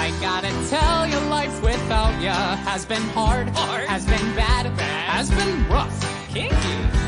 I gotta tell you, life without ya has been hard, has been bad, has been rough, Kinky.